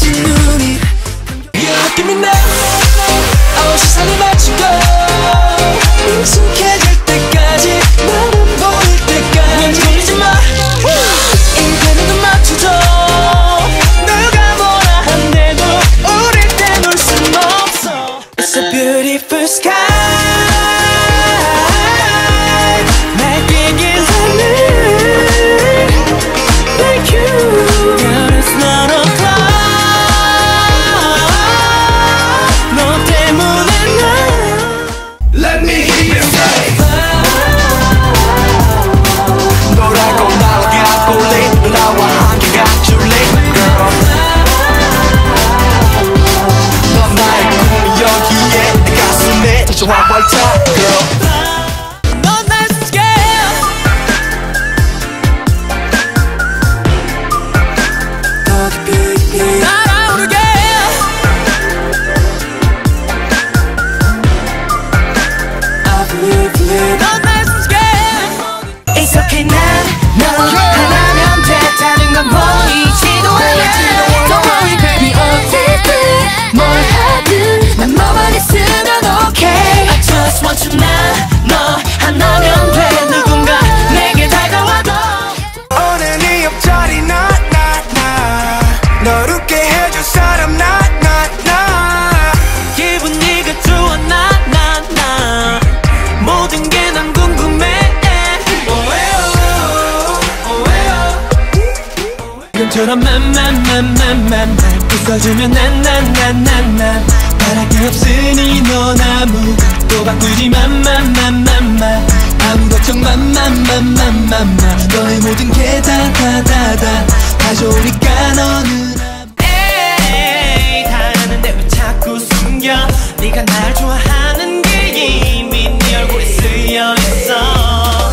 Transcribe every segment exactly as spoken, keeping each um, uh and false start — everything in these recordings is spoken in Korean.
마주친 눈이 You give me now 어 시선을 맞추고 익숙해질 때까지 나는 보일 때까지 걸리지 마 이대로 눈 맞춰줘 누가 뭐라 한대도 우릴 떼놓을 순 없어 It's a beautiful sky 날뛰긴 하늘 Like you Girl it's not a cloud 너 때문에 난 Let me hear you say 너라고 나오게 꼴리 나와 함께 가줄래 girl 넌 나의 꿈이 여기에 내 가슴에 저 활짝 girl It's okay now 너 하나면 돼 다른 건 보이지도 않아 Don't worry baby 어쨌든 뭘 하든 난 너만 있으면 okay I just want you now 너 하나면 돼 누군가 내게 다가와도 오늘 네 옆자리 나 나 나 널 웃게 해줄 사람 나 나 나 기분 네가 좋아 나 나 나 모든 게 난 궁금해 지금처럼 맘맘맘맘맘 웃어주면 난난난난난 바랄 게 없으니 넌 아무것도 바꾸지 맘맘맘맘맘 아무 걱정 맘맘맘맘맘 너의 모든 게 다 다 다 다 다 좋으니까 너는 에이 다 아는데 왜 자꾸 숨겨 네가 날 좋아하는 게 이미 네 얼굴에 쓰여있어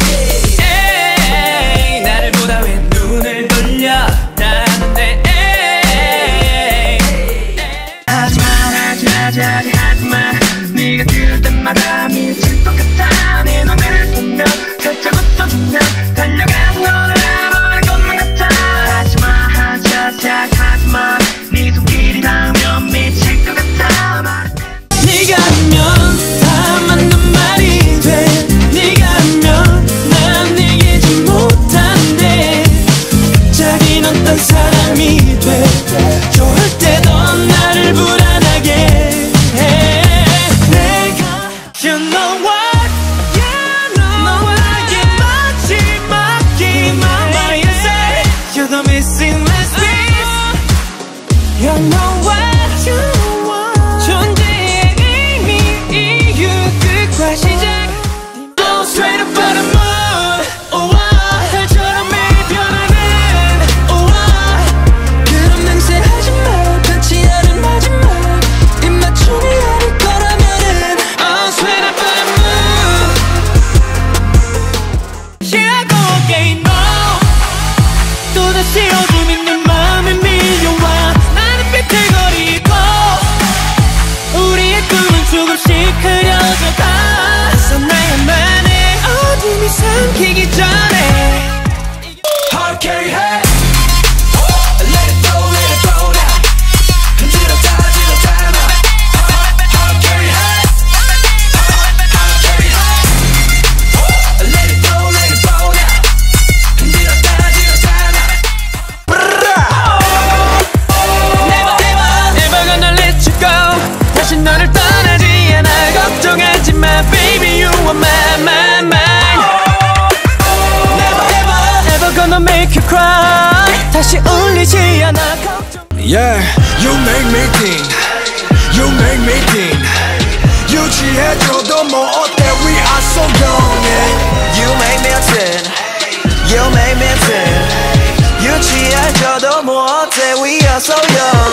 에이 나를 보다 왜 눈을 돌려 나는데 에이 하지마 하지 하지 하지 하지마 네가 들을 때마다 미칠 것 같아 내 눈을 보면 살짝 웃어주면 달려가는 너를 알아보는 것만 같아 하지마 하지 하지 하지 하지마 네 손길이 닿으면 미칠 것 같아 네가 하면 다 맞는 말이 돼 네가 하면 난 이기지 못한대 자긴 어떤 사람이 돼 좋을 때 넌 나를 불안하게 해 내가 You know what You know what 나의 마지막 희망 say You're the missing last piece You know what You want 존재의 의미 이유 끝과 시작 Go straight up out of moon Oh wow 달처럼 매일 변하는 Oh wow 그런 맹세 하지마 닿지 않은 마지막 입맞춤이 아닐 거라면은 Oh straight up out of moon Yeah go again no 또다시 어둠이 내 맘에 밀려와 나는 비틀거리고 우리의 꿈은 조금씩 흐려져가 그래서 나야만의 어둠이 삼키기 전에 Hard carry head Let it go, let it go now 흔들었다 흔들었다 now Hard carry head Hard carry head Let it go, let it go now 흔들었다 흔들었다 now Never, never, never gonna let you go 다시 너를 떠나지 않아 걱정하지 마 Baby you are my, my, mine Never, ever, never gonna make you cry 다시 울리지 않아 걱정 Yeah, you make me think You make me think 유지해줘도 뭐 어때 We are so young yeah. You make me tin You make me tin 유지해줘도 뭐 어때 We are so young